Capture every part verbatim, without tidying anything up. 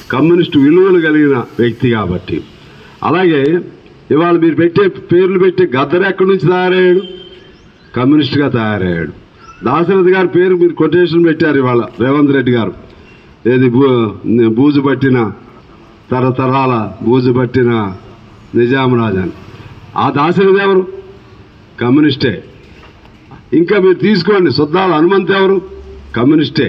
Communist విలువలు కలిగిన వ్యక్తి కాబట్టి. అలాగే ఇవాళ మీరు పెట్టే పేర్లు పెట్టి గద్దర్ ఎక్కడి నుంచి తయారయ్యాడు? కమ్యూనిస్ట్గా తయారయ్యాడు. దాశరథి గారి పేరు మీరు కొటేషన్ పెట్టారు ఇవాళ రేవంత్ రెడ్డి గారు. ఏది బూజు పట్టిన తరతరాల బూజు పట్టిన నిజాం రాజాని. ఆ దాశరథి ఎవరు? కమ్యూనిస్టే. ఇంకా మీరు తీసుకోండి, సుద్దాల హనుమంత్ ఎవరు? కమ్యూనిస్టే.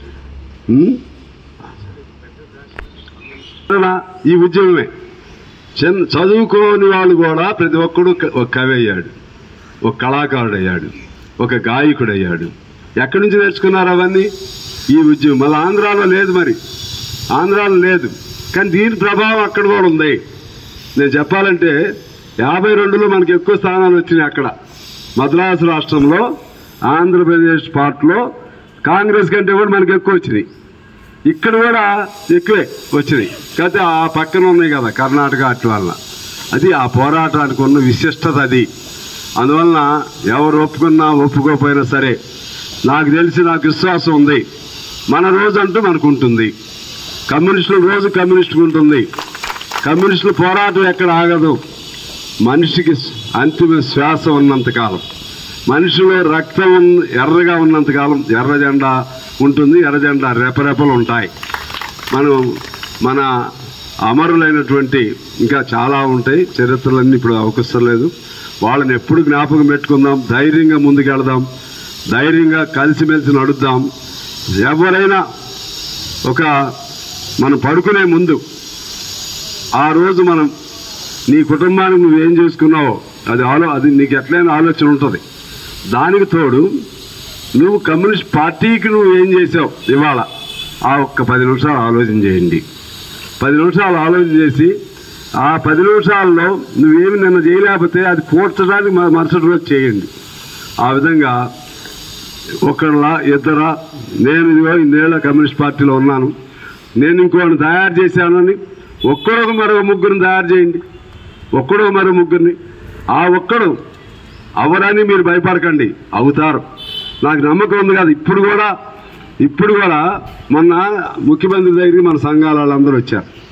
ఈ ఉద్యమమే. చదువుకోని వాళ్ళు కూడా ప్రతి ఒక్కడు ఒక కవి అయ్యాడు, ఒక కళాకారుడు అయ్యాడు, ఒక గాయకుడు అయ్యాడు. ఎక్కడి నుంచి నేర్చుకున్నారు అవన్నీ? ఈ ఉద్యమం. మళ్ళీ ఆంధ్రాలో లేదు, మరి ఆంధ్రాలో లేదు, కానీ దీని ప్రభావం అక్కడ కూడా ఉంది. నేను చెప్పాలంటే యాభై రెండులో మనకి ఎక్కువ స్థానాలు వచ్చినాయి అక్కడ మద్రాసు రాష్ట్రంలో. ఆంధ్రప్రదేశ్ పార్ట్లో కాంగ్రెస్ కంటే కూడా మనకి ఎక్కువ వచ్చినాయి. ఇక్కడ కూడా ఎక్కువే వచ్చినాయి. కాకపోతే ఆ పక్కన ఉన్నాయి కదా కర్ణాటక అటు వల్ల. అది ఆ పోరాటానికి ఉన్న విశిష్టత అది. అందువలన ఎవరు ఒప్పుకున్నా ఒప్పుకోకపోయినా సరే నాకు తెలిసి నాకు విశ్వాసం ఉంది, మన రోజు అంటూ మనకు ఉంటుంది. కమ్యూనిస్టుల రోజు కమ్యూనిస్టుకు ఉంటుంది. కమ్యూనిస్టుల పోరాటం ఎక్కడ ఆగదు. మనిషికి అంతిమ శ్వాస ఉన్నంతకాలం, మనిషిలో రక్తం ఎర్రగా ఉన్నంతకాలం ఎర్ర జెండా ఉంటుంది, ఎర్ర జెండా రెపరెపలు ఉంటాయి. మనం మన అమరులైనటువంటి ఇంకా చాలా ఉంటాయి, చరిత్రలన్నీ ఇప్పుడు అవకస్తలేదు. వాళ్ళని ఎప్పుడు జ్ఞాపకం పెట్టుకుందాం, ధైర్యంగా ముందుకెళ్దాం, ధైర్యంగా కలిసిమెలిసి నడుద్దాం. ఎవరైనా ఒక మనం పడుకునే ముందు ఆ రోజు మనం నీ కుటుంబానికి నువ్వేం చేసుకున్నావో అది ఆలో అది నీకు ఎట్లయినా ఆలోచన ఉంటుంది. దానికి తోడు నువ్వు కమ్యూనిస్ట్ పార్టీకి నువ్వు ఏం చేసావు ఇవాళ ఆ ఒక్క పది నిమిషాలు ఆలోచన చేయండి. పది నిమిషాలు ఆలోచన చేసి ఆ పది నిమిషాల్లో నువ్వేమి నిన్న చేయలేకపోతే అది పూడ్చడానికి మరుసటి రోజు చేయండి. ఆ విధంగా ఒకళ్ళ ఇద్దరా నేను ఇదిగో ఇన్నేళ్ల కమ్యూనిస్ట్ పార్టీలో ఉన్నాను, నేను ఇంకోని తయారు చేశానని ఒక్కడొక మరో ముగ్గురిని తయారు చేయండి. ఒక్కడో మరో ముగ్గురిని. ఆ ఒక్కడు అవరని మీరు భయపడకండి, అవుతారు. నాకు నమ్మకం ఉంది కదా. ఇప్పుడు కూడా ఇప్పుడు కూడా మొన్న ముఖ్యమంత్రి దగ్గరికి మన సంఘాల వాళ్ళందరూ వచ్చారు.